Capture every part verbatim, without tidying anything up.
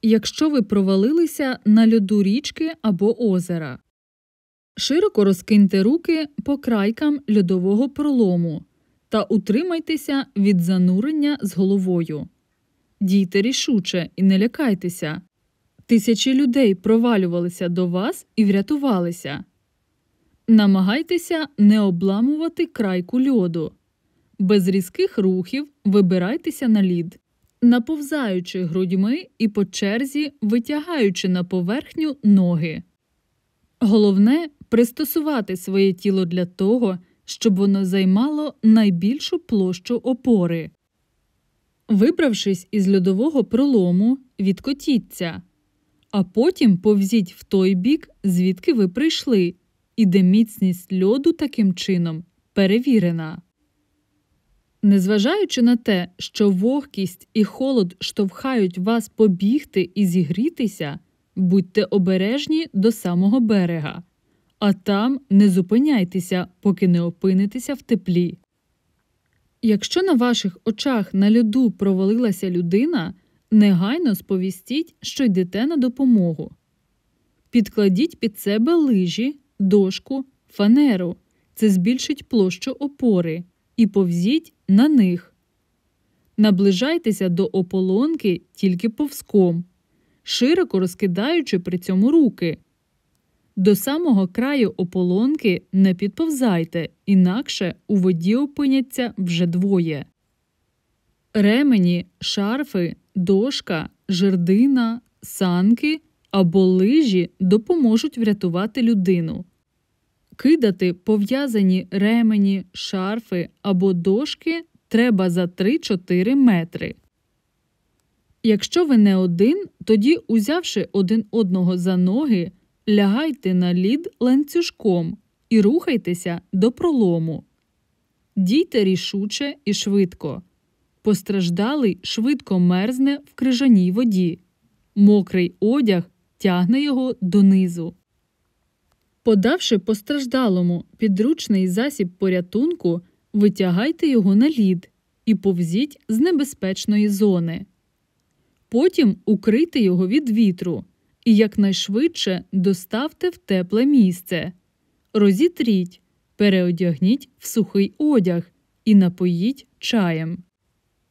якщо ви провалилися на льоду річки або озера. Широко розкиньте руки по крайкам льодового пролому та утримайтеся від занурення з головою. Дійте рішуче і не лякайтеся. Тисячі людей провалювалися до вас і врятувалися. Намагайтеся не обламувати крайку льоду. Без різких рухів вибирайтеся на лід, наповзаючи грудьми і по черзі витягаючи на поверхню ноги. Головне – пристосувати своє тіло для того, щоб воно займало найбільшу площу опори. Вибравшись із льодового пролому, відкотіться, а потім повзіть в той бік, звідки ви прийшли, і де міцність льоду таким чином перевірена. Незважаючи на те, що вогкість і холод штовхають вас побігти і зігрітися, будьте обережні до самого берега, а там не зупиняйтеся, поки не опинитеся в теплі. Якщо на ваших очах на льоду провалилася людина, негайно сповістіть, що йдете на допомогу. Підкладіть під себе лижі, дошку, фанеру – це збільшить площу опори, і повзіть на них. Наближайтеся до ополонки тільки повзком, широко розкидаючи при цьому руки. До самого краю ополонки не підповзайте, інакше у воді опиняться вже двоє. Ремені, шарфи, дошка, жердина, санки або лижі допоможуть врятувати людину. Кидати пов'язані ремені, шарфи або дошки треба за три-чотири метри. Якщо ви не один, тоді, узявши один одного за ноги, лягайте на лід ланцюжком і рухайтеся до пролому. Дійте рішуче і швидко. Постраждалий швидко мерзне в крижаній воді. Мокрий одяг тягне його донизу. Подавши постраждалому підручний засіб порятунку, витягайте його на лід і повзіть з небезпечної зони. Потім укрийте його від вітру і якнайшвидше доставте в тепле місце. Розітріть, переодягніть в сухий одяг і напоїть чаєм.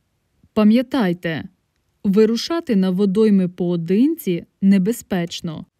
Пам'ятайте, вирушати на водойми поодинці небезпечно.